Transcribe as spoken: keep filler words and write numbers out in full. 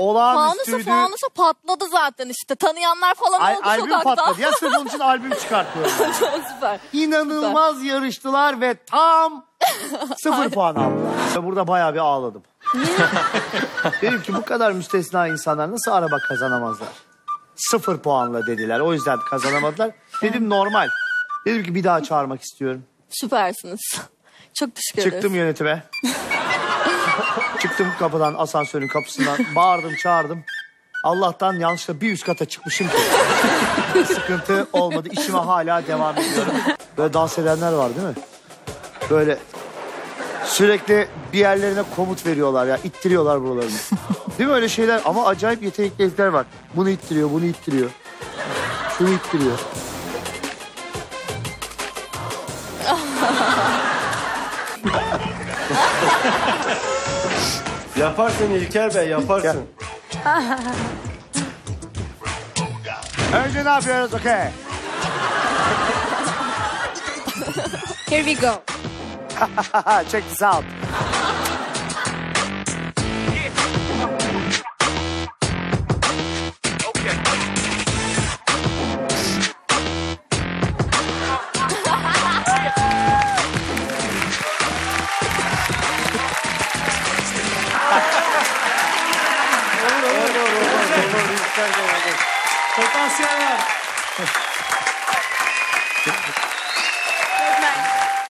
olağanüstüydü. Fanusa fanusa patladı zaten işte. Tanıyanlar falan Al oldu albüm sokakta. patladı. Ya sırf onun için albüm çıkartıyorum. Süper. İnanılmaz Süper. yarıştılar ve tam sıfır puan aldılar. Ve burada bayağı bir ağladım. Dedim ki bu kadar müstesna insanlar nasıl araba kazanamazlar? Sıfır puanla dediler. O yüzden kazanamadılar. Dedim normal. Dedim ki bir daha çağırmak istiyorum. Süpersiniz. Çok teşekkür ederiz. Çıktım yönetime. Çıktım kapıdan, asansörün kapısından. Bağırdım, çağırdım. Allah'tan yanlışlıkla bir üst kata çıkmışım ki. Sıkıntı olmadı. İşime hala devam ediyorum. Böyle dans edenler var değil mi? Böyle sürekli bir yerlerine komut veriyorlar ya. İttiriyorlar buralarını. Değil mi öyle şeyler? Ama acayip yetenekli herifler var. Bunu ittiriyor, bunu ittiriyor. Şunu ittiriyor. Yaparsın İlker Bey, yaparsın. Önce ne yapıyoruz? Okay. Here we go. Check this out. Potansiyel var.